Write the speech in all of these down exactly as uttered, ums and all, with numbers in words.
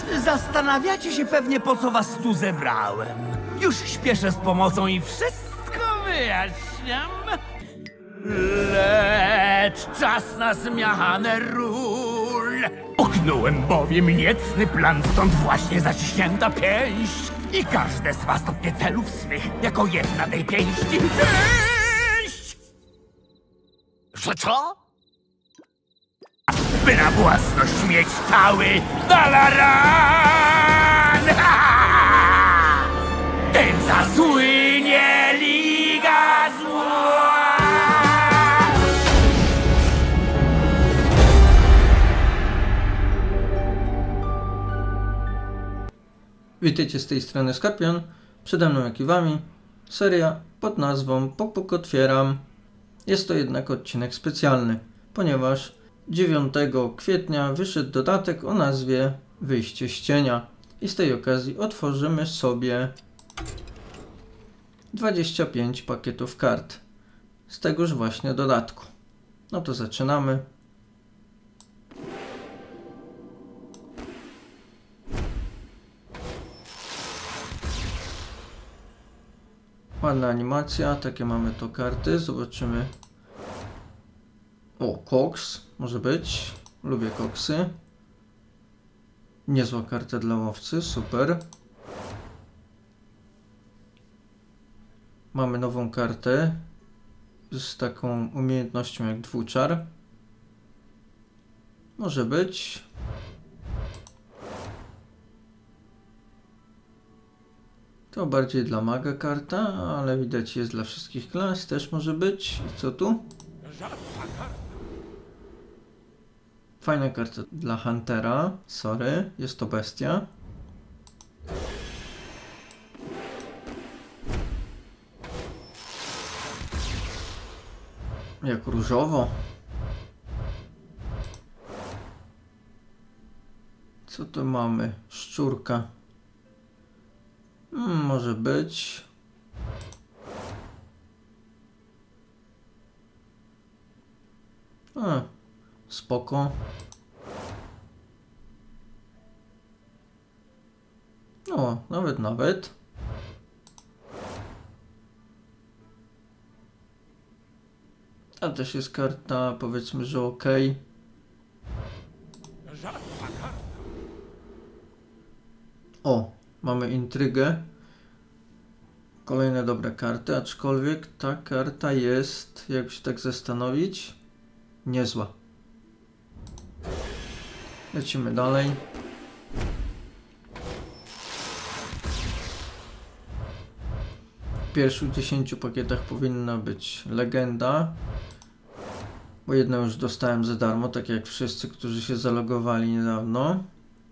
Zastanawiacie się pewnie, po co was tu zebrałem. Już śpieszę z pomocą i wszystko wyjaśniam. Lecz czas na zmianę ról. Oknąłem bowiem niecny plan, stąd właśnie zaciśnięta pięść. I każde z was stopnie celów swych, jako jedna tej pięści. Pięść! Że co? By na własność mieć cały Dalaran! Ha! Ten zasłynie Liga Zła! Witajcie, z tej strony Skorpion, przede mną jak i wami seria pod nazwą Pok Pok Otwieram. Jest to jednak odcinek specjalny, ponieważ dziewiątego kwietnia wyszedł dodatek o nazwie Wyjście z cienia i z tej okazji otworzymy sobie dwadzieścia pięć pakietów kart z tegoż właśnie dodatku. No to zaczynamy. Ładna animacja, takie mamy to karty, zobaczymy. O, koks, może być, lubię koksy. Niezła karta dla łowcy, super. Mamy nową kartę z taką umiejętnością jak dwuczar. Może być. To bardziej dla maga karta, ale widać jest dla wszystkich klas, też może być. I co tu? Fajna karta dla Huntera, sorry, jest to bestia. Jak różowo. Co tu mamy? Szczurka. Hmm, może być. A, spoko. O, nawet, nawet. A też jest karta, powiedzmy, że ok. O, mamy intrygę. Kolejne dobre karty, aczkolwiek ta karta jest, jak się tak zastanowić, niezła. Lecimy dalej. W pierwszych dziesięciu pakietach powinna być legenda, bo jedną już dostałem za darmo, tak jak wszyscy, którzy się zalogowali niedawno.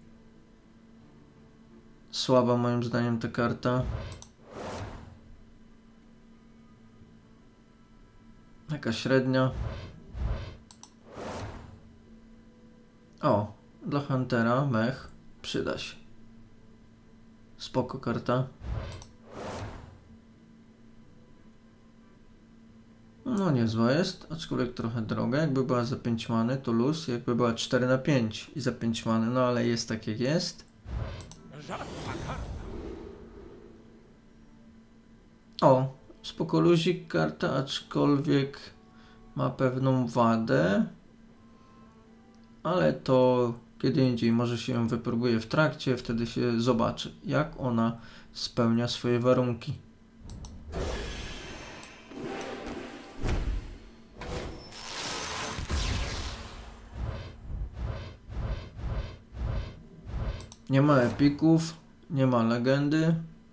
Słaba moim zdaniem ta karta. Taka średnia. O, dla Huntera mech przyda się. Spoko karta. No niezła jest, aczkolwiek trochę droga. Jakby była za pięć many to luz, jakby była cztery na pięć i za pięć many, no ale jest tak jak jest. O, spoko luzik karta, aczkolwiek ma pewną wadę. Ale to kiedy indziej, może się ją wypróbuje w trakcie, wtedy się zobaczy, jak ona spełnia swoje warunki. Nie ma epików, nie ma legendy.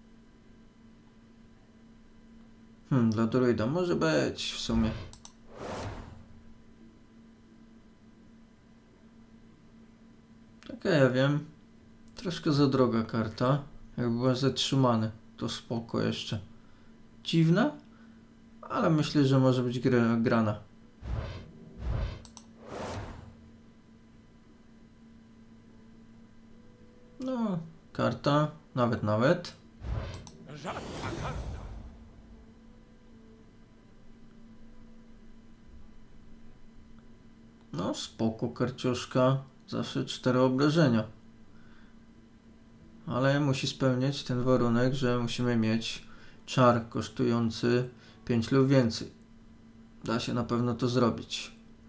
Hmm, dla druida może być w sumie. Tak, ja wiem. Troszkę za droga karta. Jakby była zatrzymana, to spoko jeszcze. Dziwna, ale myślę, że może być gra, grana. No, karta, nawet, nawet. No, spoko karcioszka. Zawsze cztery obrażenia. ale musi spełniać ten warunek, że musimy mieć czar kosztujący pięć lub więcej. Da się na pewno to zrobić.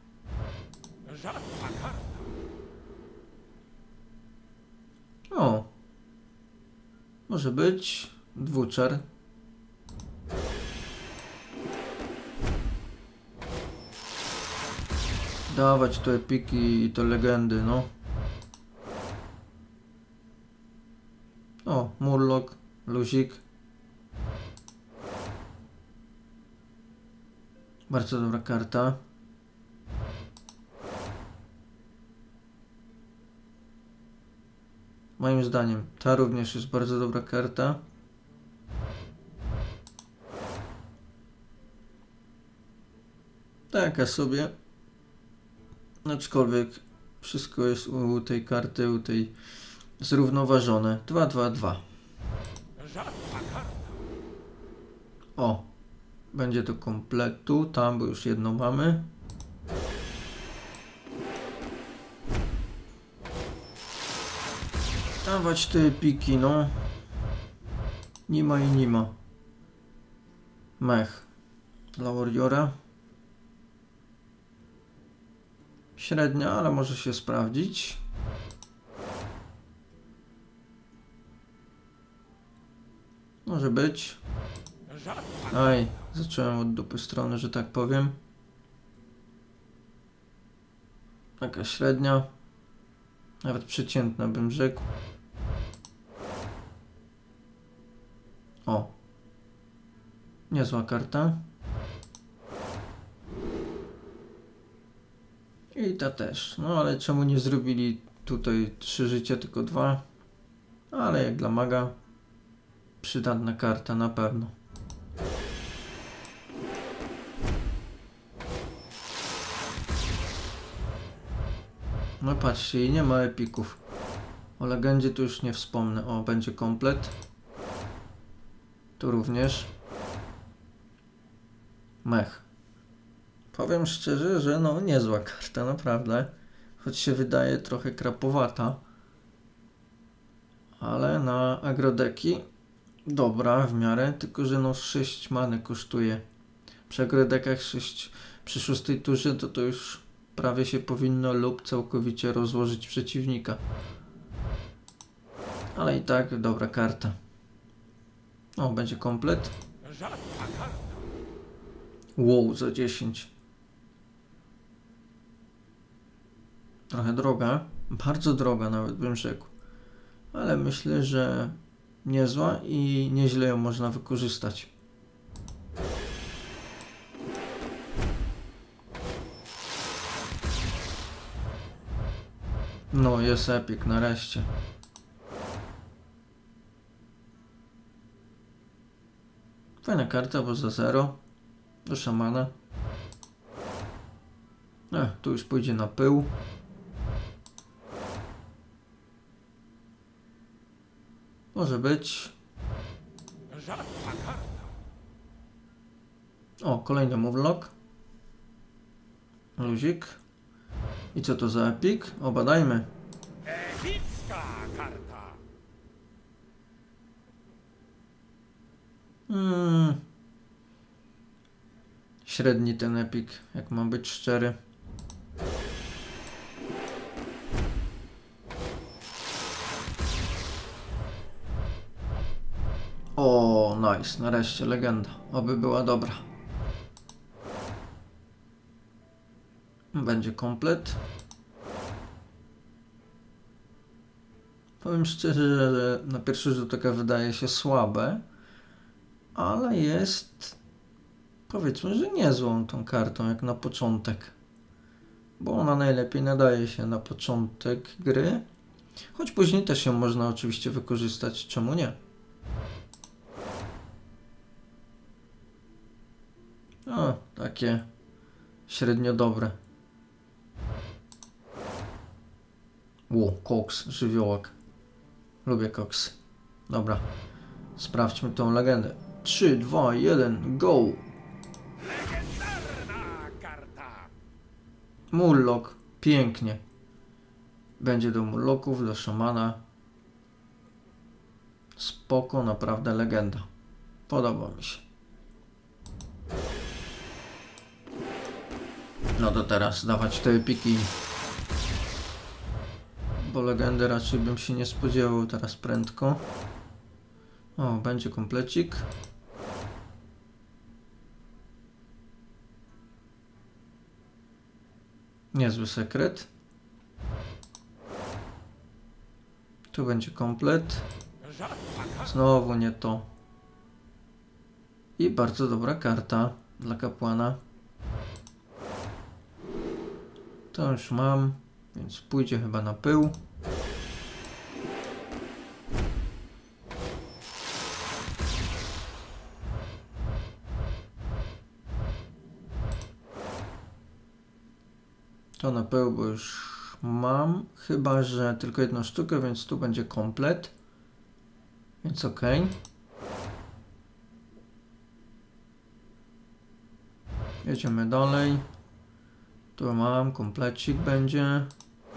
O! Może być dwuczar. Dawać tu epiki i to legendy, no. O, Murloc, luzik. Bardzo dobra karta. Moim zdaniem ta również jest bardzo dobra karta. Taka sobie. Aczkolwiek wszystko jest u tej karty, u tej zrównoważone. dwa dwa dwa. O! Będzie to kompletu. Tam, bo już jedno mamy. Dawać te piki, no. Nie ma i nie ma. Mech. Dla Warriora. Średnia, ale może się sprawdzić. Może być. Aj, zacząłem od dupy strony, że tak powiem. Taka średnia. Nawet przeciętna bym rzekł. O. Niezła karta. I ta też. No ale czemu nie zrobili tutaj trzy życia, tylko dwa? Ale jak dla maga przydatna karta na pewno. No patrzcie, i nie ma epików. O legendzie tu już nie wspomnę. O, będzie komplet. Tu również. Mech. Powiem szczerze, że no niezła karta, naprawdę. Choć się wydaje trochę krapowata. Ale na agrodeki dobra w miarę, tylko że no sześć many kosztuje. Przy agrodekach sześć, przy szóstej turze to to już prawie się powinno lub całkowicie rozłożyć przeciwnika. Ale i tak dobra karta. O, będzie komplet. Wow, za dziesięć. Trochę droga. Bardzo droga nawet bym rzekł. Ale myślę, że niezła i nieźle ją można wykorzystać. No, jest epic nareszcie. Fajna karta, bo za zero. Do szamana. E, tu już pójdzie na pył. Może być. O, kolejny Murloc. Luzik. I co to za epik? Obadajmy. Epicka karta. Hmm. Średni ten epik, jak mam być szczery. O, nice, nareszcie legenda. Oby była dobra. Będzie komplet. Powiem szczerze, że na pierwszy rzut oka wydaje się słabe, ale jest, powiedzmy, że niezłą tą kartą jak na początek. Bo ona najlepiej nadaje się na początek gry, choć później też ją można oczywiście wykorzystać, czemu nie. O, takie średnio dobre. Ło, koks, żywiołak. Lubię koksy. Dobra, sprawdźmy tą legendę. trzy, dwa, jeden, go! Legendarna karta. Murloc, pięknie. Będzie do Murloców, do szamana. Spoko, naprawdę legenda. Podoba mi się. No to teraz dawać te epiki. Bo legendy raczej bym się nie spodziewał teraz prędko. O, będzie komplecik. Niezły sekret. Tu będzie komplet. Znowu nie to. I bardzo dobra karta dla kapłana. To już mam, więc pójdzie chyba na pył. To na pył, bo już mam. Chyba że tylko jedną sztukę, więc tu będzie komplet. Więc ok. Jedziemy dalej. Tu mam, komplecik będzie.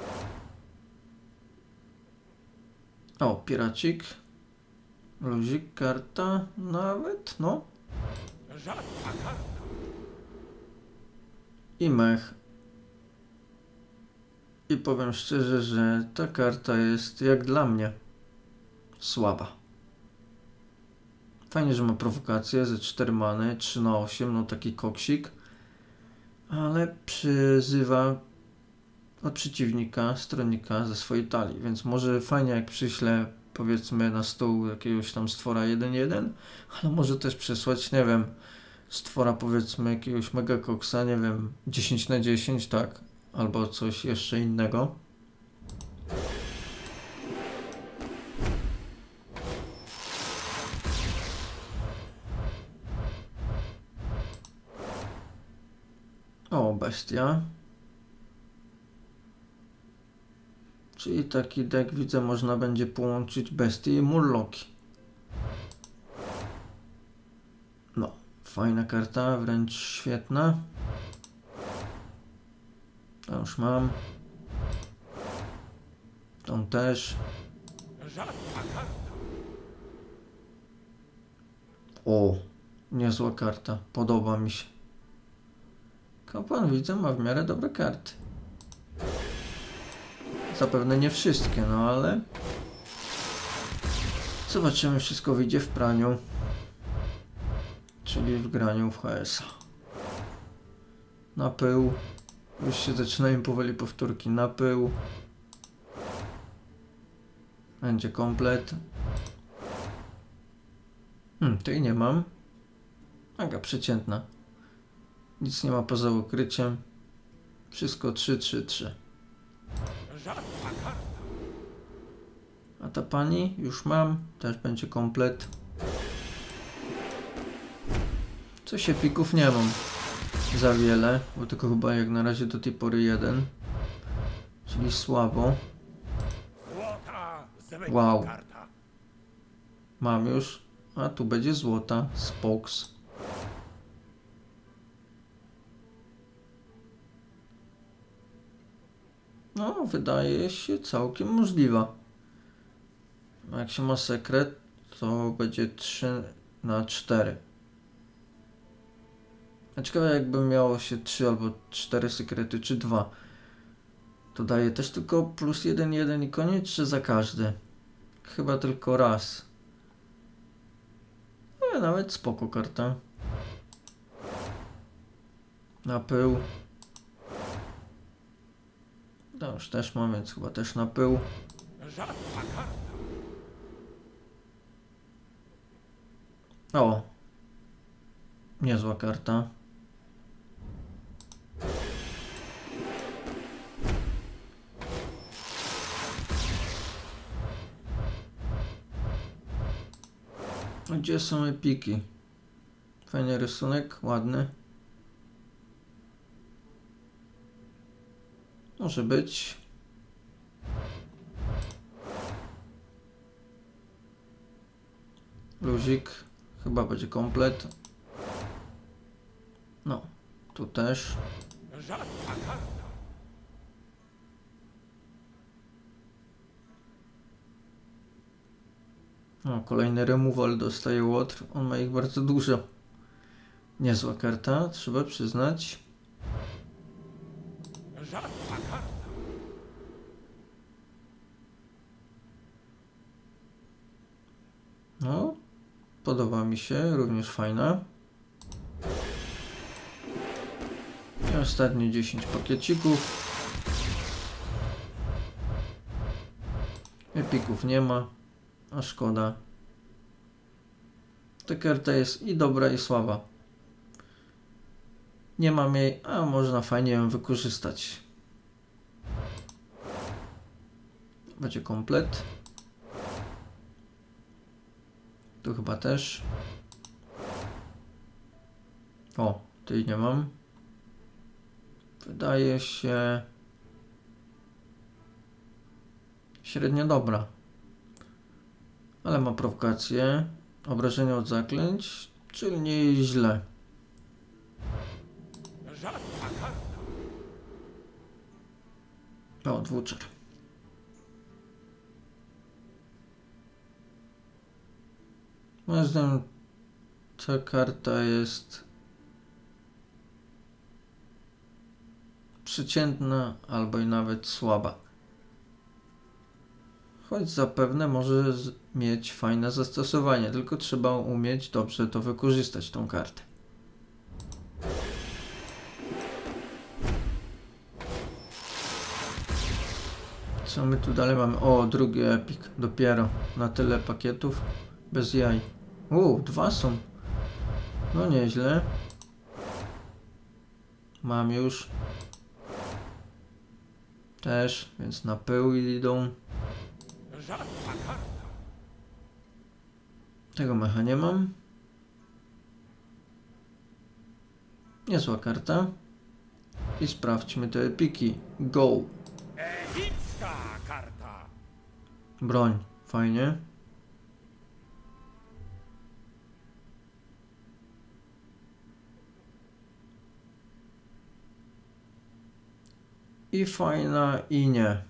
O, piracik. Luzik, karta nawet, no. I mech. I powiem szczerze, że ta karta jest jak dla mnie słaba. Fajnie, że ma prowokację ze cztery many, trzy na osiem, no taki koksik. Ale przyzywa od przeciwnika, stronnika ze swojej talii, więc może fajnie jak przyślę powiedzmy na stół jakiegoś tam stwora jeden jeden, ale może też przesłać, nie wiem, stwora powiedzmy jakiegoś mega koksa, nie wiem, dziesięć na dziesięć, tak, albo coś jeszcze innego. O, bestia. Czyli taki deck, widzę, można będzie połączyć bestie i murloki. No, fajna karta, wręcz świetna. To już mam. Tą też. O, niezła karta, podoba mi się. Kapłan, widzę, ma w miarę dobre karty. Zapewne nie wszystkie, no ale zobaczymy, wszystko wyjdzie w praniu, czyli w graniu w H S a. Na pył. Już się zaczynają powoli powtórki. Na pył. Będzie komplet. Hmm, tej nie mam. Taka przeciętna. Nic nie ma poza ukryciem. Wszystko trzy trzy trzy. A ta pani już mam. Też będzie komplet. Coś epików nie mam za wiele, bo tylko chyba jak na razie do tej pory jeden. Czyli słabo. Wow. Mam już. A tu będzie złota. Spokes. No, wydaje się całkiem możliwa. Jak się ma sekret, to będzie trzy na cztery. A ciekawe, jakby miało się trzy albo cztery sekrety, czy dwa. To daje też tylko plus jeden jeden i koniec, czy za każdy? Chyba tylko raz. Ale nawet spoko karta. Na pył. To już też mam, więc chyba też na pył. O! Niezła karta. Gdzie są epiki? Fajny rysunek, ładny. Może być. Luzik. Chyba będzie komplet. No, tu też. O, kolejny removal dostaje Łotr. On ma ich bardzo dużo. Niezła karta, trzeba przyznać. Rzadka karta. No, podoba mi się, również fajna. I ostatnie dziesięć pakiecików. Epików nie ma, a szkoda. Ta karta jest i dobra, i słaba. Nie mam jej, a można fajnie ją wykorzystać. Będzie komplet. Tu chyba też. O, tej nie mam. Wydaje się średnio dobra. Ale ma prowokację. Obrażenia od zaklęć, czyli nie jest źle. Rzadka karta. O, dwuczar. Moim zdaniem ta karta jest przeciętna albo i nawet słaba. Choć zapewne może mieć fajne zastosowanie, tylko trzeba umieć dobrze to wykorzystać, tą kartę. Co my tu dalej mamy? O, drugi epik. Dopiero na tyle pakietów. Bez jaj. U, dwa są. No nieźle. Mam już. Też, więc na pył idą. Rzadka karta. Tego mecha nie mam. Niezła karta. I sprawdźmy te epiki. Go! Epicka karta. Broń. Fajnie. I fajna, i nie.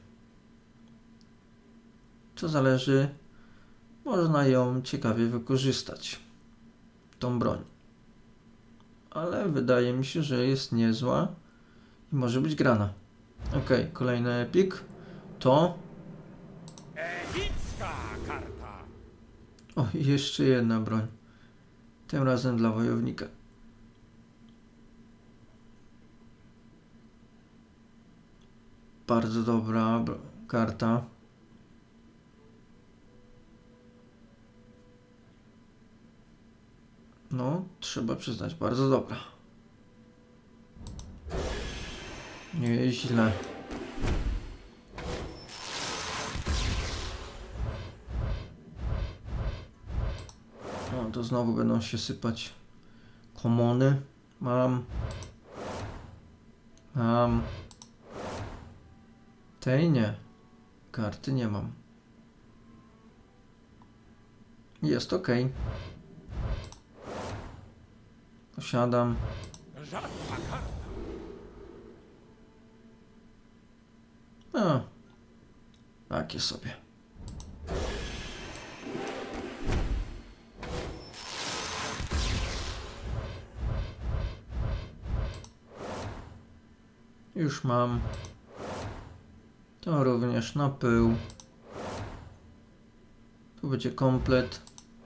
Co zależy, można ją ciekawie wykorzystać. Tą broń. Ale wydaje mi się, że jest niezła i może być grana. Ok, kolejny epik to... Epicka karta. O, i jeszcze jedna broń. Tym razem dla wojownika. Bardzo dobra karta. No, trzeba przyznać, bardzo dobra. Nie jest źle. No, to znowu będą się sypać komony. Mam. Mam. Tej nie. Karty nie mam. Jest ok. Posiadam. Rzadka karta. A. Takie sobie. Już mam. To również na pył. Tu będzie komplet.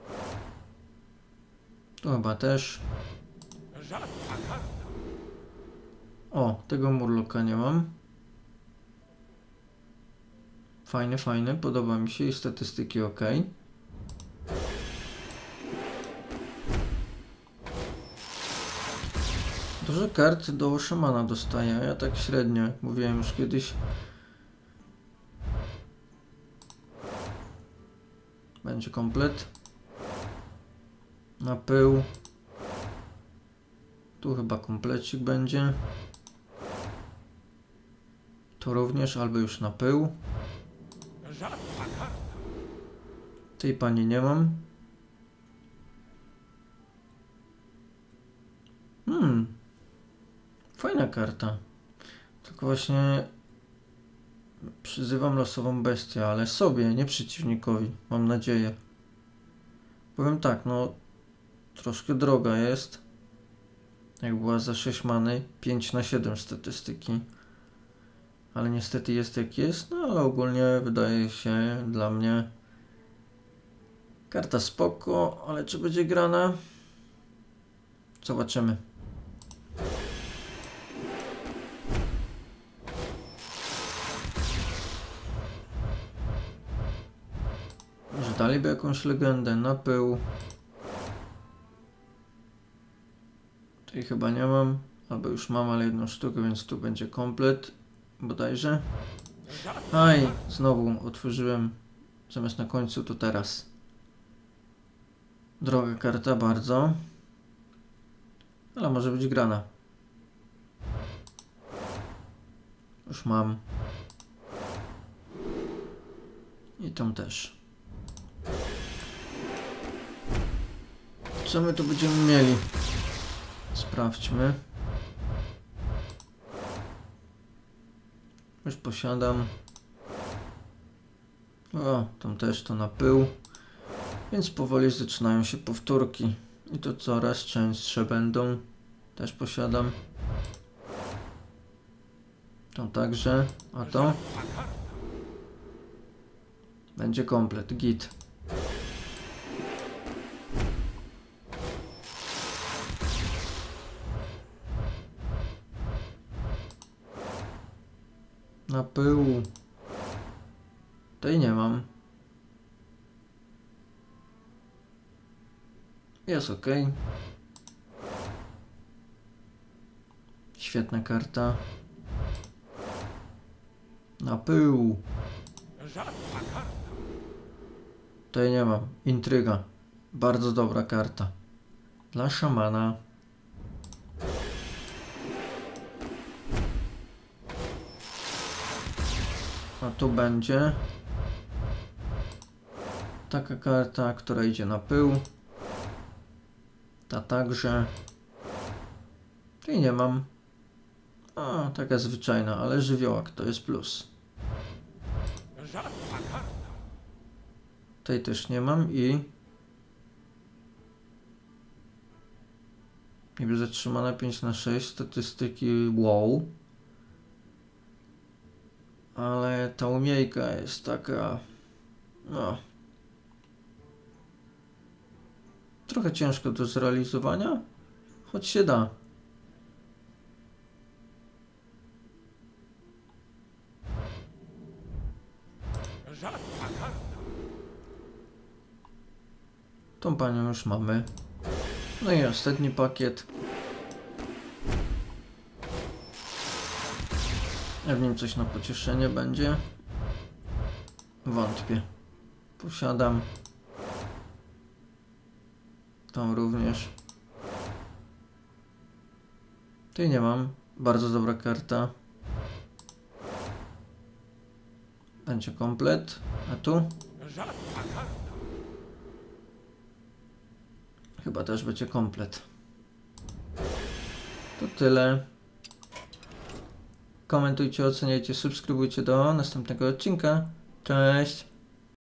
Tu chyba też. Rzadka karta. O, tego murloka nie mam. Fajny, fajny, podoba mi się i statystyki ok. Dużo kart do szamana dostaję, ja tak średnio, jak mówiłem już kiedyś. Będzie komplet. Na pył. Tu chyba komplecik będzie. Tu również, albo już na pył. Rzadka karta. Tej pani nie mam. Hmm. Fajna karta. Tylko właśnie przyzywam losową bestię, ale sobie, nie przeciwnikowi. Mam nadzieję. Powiem tak, no troszkę droga jest. Jak była za sześć many, pięć na siedem statystyki. Ale niestety jest jak jest, no ale ogólnie wydaje się dla mnie karta spoko, ale czy będzie grana? Zobaczymy. Może daliby jakąś legendę na pył. Tutaj chyba nie mam, albo już mam, ale jedną sztukę, więc tu będzie komplet bodajże. Aj, znowu otworzyłem zamiast na końcu, to teraz. Droga karta bardzo, ale może być grana. Już mam. I tą też. Co my tu będziemy mieli? Sprawdźmy. Już posiadam. O, tam też to na pył. Więc powoli zaczynają się powtórki. I to coraz częstsze będą. Też posiadam. To także. A to? Będzie komplet. Git. Na pył. Tej nie mam. Jest ok. Świetna karta. Na pył. Tej nie mam. Intryga. Bardzo dobra karta. Dla szamana. A tu będzie taka karta, która idzie na pył. Ta także. Tej nie mam. A, taka zwyczajna, ale żywiołak to jest plus. Tej też nie mam i niby zatrzymana pięć na sześć statystyki, wow. Ale ta umiejka jest taka, no, trochę ciężko do zrealizowania, choć się da. Tą panią już mamy. No i ostatni pakiet. A w nim coś na pocieszenie będzie? Wątpię. Posiadam. Tą również. Tej nie mam. Bardzo dobra karta. Będzie komplet. A tu? Chyba też będzie komplet. To tyle. Komentujcie, oceniajcie, subskrybujcie do następnego odcinka. Cześć!